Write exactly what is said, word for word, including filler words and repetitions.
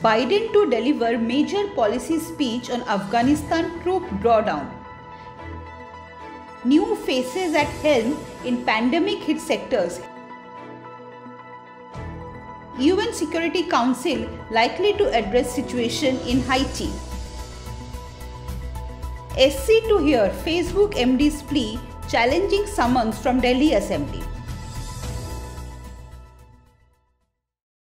Biden to deliver major policy speech on Afghanistan troop drawdown. New faces at helm in pandemic hit sectors. U N Security Council likely to address situation in Haiti. S C to hear Facebook M D's plea challenging summons from Delhi Assembly.